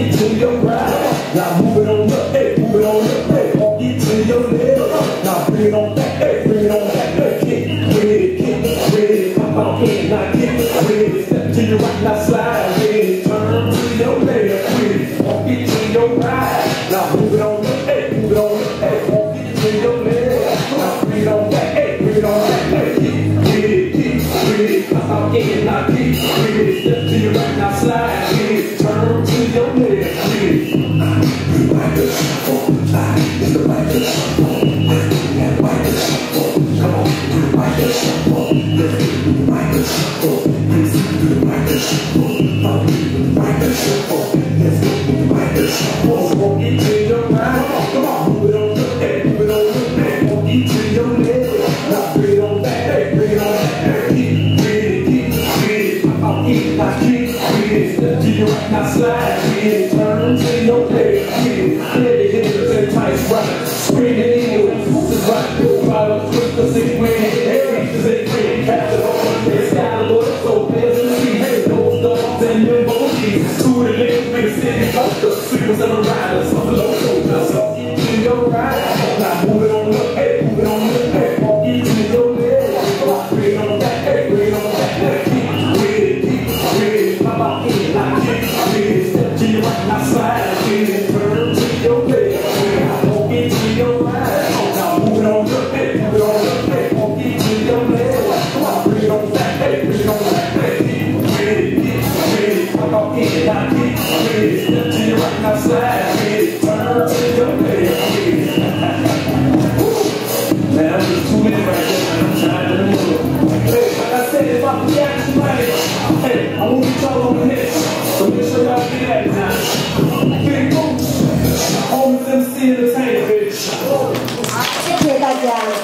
it to your right. Now move it on up, hey, move it on up, hey. Walk it to your left. Now bring it on back, hey, bring it on back, hey. Kick, ready, come on in, now kick, ready. Step to your right, now slide, ready. Turn to your left, ready. Walk it to your right. Now move it on up, hey, move it on up, hey. Walk it to your left. Now bring it on back, hey, bring it on back, hey. Kick, ready, come on in, now kick, ready. Step to your right, now slide, ready. Turn to your left, ready. You like the shuffle, it's the right to shuffle. You like the shuffle, come on. You like the shuffle, you like the shuffle. You like the shuffle, you like the shuffle. Let's go, you like the shuffle. Walk it to your right, come on, move it on the back, move it on the back. Walk it to your left, now bring it on back, hey, bring it on back, hey. Keep ready, pop out in, now keep ready. Step to your right, now slide, ready. Turn to your left, ready. Heavy hitters and tight right, screaming in with pulses right, go right, twist the six way, hey, reaches and green, catch it on. It's got a look so pleasant to see, hey, those dogs and your monkeys. To the left, with the city buster, sweepers and the riders, on the local, just walk it to your right. Now move it on up, hey, move it on up, hey, walk it to your left. Bring it on back, hey, bring it on back, hey, keep ready, pop out in, now kick ready. Step to your right, now slide, ready. Turn to your left, walk it to your right. Now move it on up, hey, move it on up, hey, walk it to your left. Come on, bring it on back, hey, bring it on back, hey, ready, pop out in, now kick ready. Step to your right, now slide, ready. Turn to your left, man, I'm just 2 minutes right there, man. I'm trying to remember. Hey, like I said, if I react tonight, hey, I won't get y'all on the hit. So make sure y'all get at it now. Big boots, homies MC Entertainment, bitch. 谢谢大家。